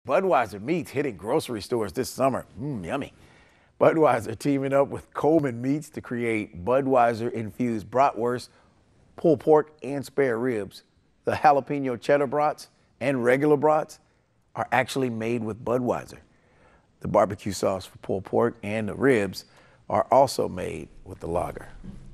Budweiser meats hitting grocery stores this summer. Yummy. Budweiser teaming up with Coleman Meats to create Budweiser-infused bratwurst, pulled pork, and spare ribs. The jalapeno cheddar brats and regular brats are actually made with Budweiser. The barbecue sauce for pulled pork and the ribs are also made with the lager.